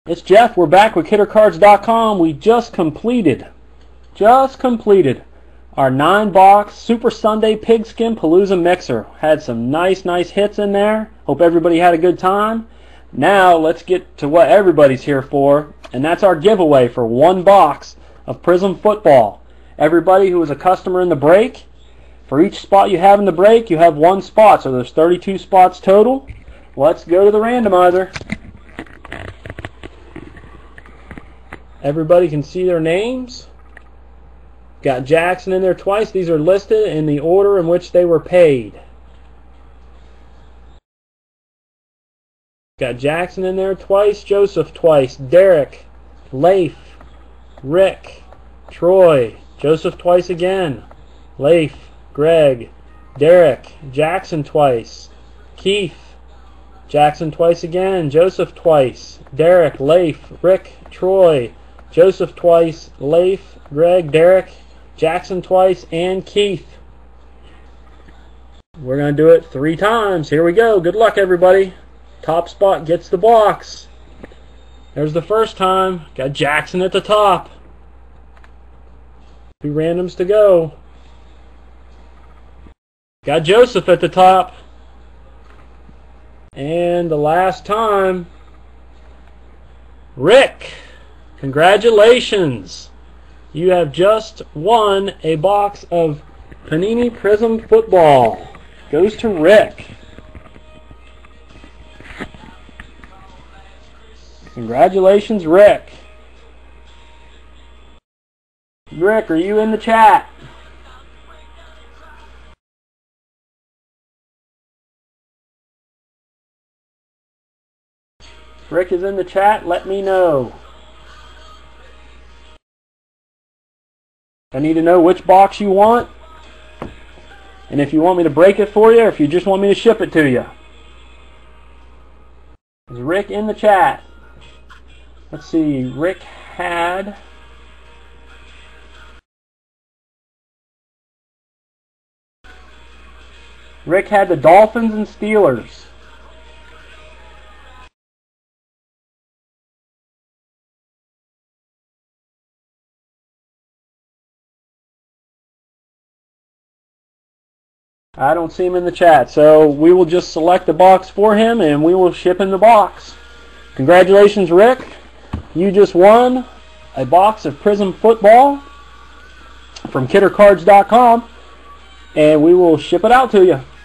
It's Jeff. We're back with KitterCards.com. We just completed our 9-box Super Sunday Pigskin Palooza mixer. Had some nice hits in there. Hope everybody had a good time. Now let's get to what everybody's here for, and that's our giveaway for 1 box of Prizm football. Everybody who is a customer in the break, for each spot you have in the break, you have 1 spot, so there's 32 spots total. Let's go to the randomizer. Everybody can see their names. Got Jackson in there twice. These are listed in the order in which they were paid. Got Jackson in there twice, Joseph twice, Derek, Leif, Rick, Troy, Joseph twice again, Leif, Greg, Derek, Jackson twice, Keith, Jackson twice again, Joseph twice, Derek, Leif, Rick, Troy, Joseph twice, Leif, Greg, Derek, Jackson twice, and Keith. We're going to do it 3 times. Here we go. Good luck, everybody. Top spot gets the box. There's the first time. Got Jackson at the top. 2 randoms to go. Got Joseph at the top. And the last time, Rick. Congratulations. You have just won a box of Panini Prizm football. Goes to Rick. Congratulations, Rick. Rick, are you in the chat? Rick is in the chat. Let me know. I need to know which box you want, and if you want me to break it for you, or if you just want me to ship it to you. Is Rick in the chat? Let's see. Rick had the Dolphins and Steelers. I don't see him in the chat, so we will just select the box for him and we will ship him the box. Congratulations, Rick. You just won a box of Prizm football from KitterCards.com, and we will ship it out to you.